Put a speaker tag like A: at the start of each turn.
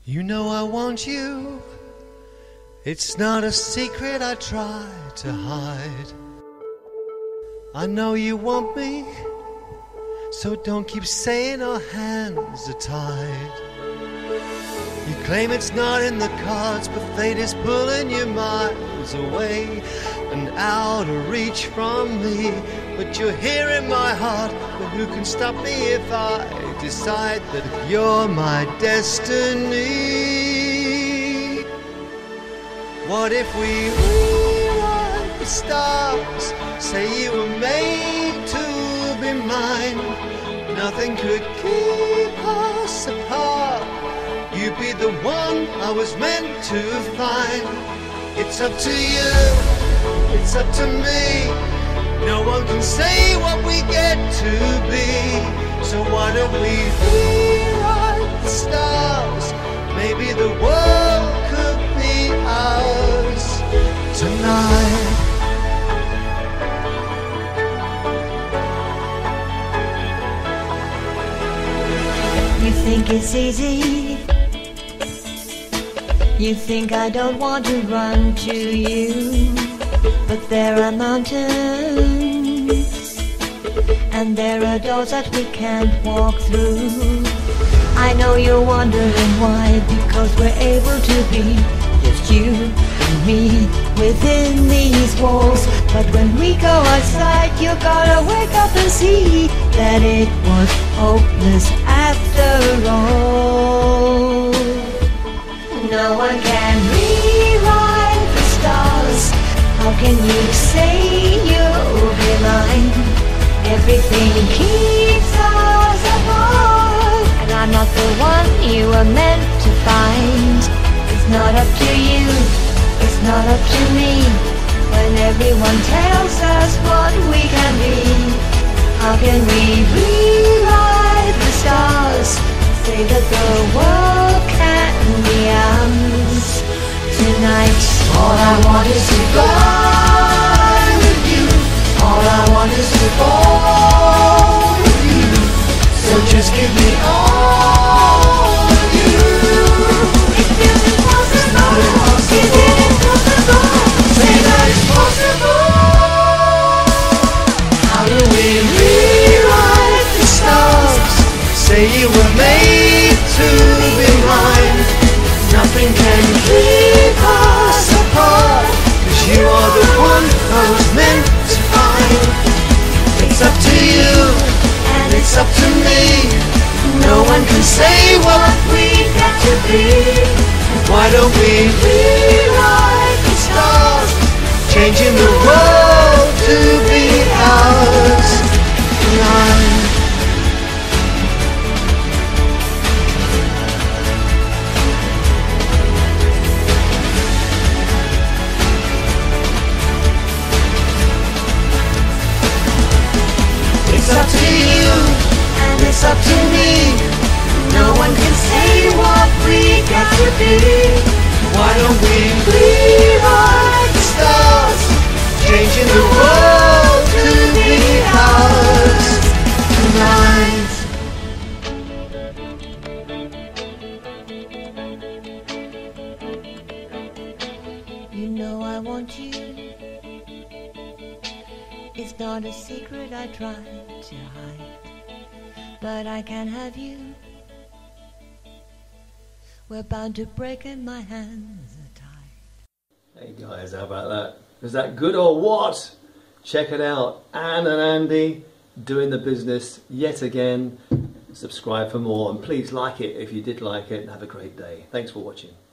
A: You know I want you. It's not a secret I try to hide. I know you want me, so don't keep saying our hands are tied. You claim it's not in the cards, but fate is pulling you miles away and out of reach from me. But you're here in my heart, but who can stop me if I decide that you're my destiny? What if we rewrite the stars, say you were made to be mine? Nothing could keep us apart. You'd be the one I was meant to find. It's up to you, it's up to me. No one can say what we get to be. So why don't we rewrite the stars? Maybe the world could be ours tonight.
B: You think it's easy. You think I don't want to run to you. But there are mountains, and there are doors that we can't walk through. I know you're wondering why, because we're able to be just you and me within these walls. But when we go outside, you gotta wake up and see that it was hopeless after all. No one can rewrite the stars. How can you say you'll be mine? Everything keeps us apart, and I'm not the one you were meant to find. It's not up to you, it's not up to me. When everyone tells us what we can be, how can we rewrite the stars? Say that the world can be ours tonight.
C: All I want is to fly with you. All I want is to fall with you. So just give me all of you.
B: It feels impossible. Is it impossible?
C: Say that it's possible. How do we rewrite the stars?
A: Say you were made to be mine. Nothing can keep us apart, 'cause you are the one I was meant to find. It's up to you, and it's up to me. No one can say what we got to be. Why don't we rewrite the stars, changing the world to be ours tonight? It's up to you, and it's up to me. No one can say what we got to be. Why don't we rewrite the stars, changing the world to be ours tonight?
B: You know I want you. It's not a secret I try to hide, but I can't have you. We're bound to break and my hands are tied.
D: Hey guys, how about that? Is that good or what? Check it out. Anne and Andy doing the business yet again. Subscribe for more, and please like it if you did like it, and have a great day. Thanks for watching.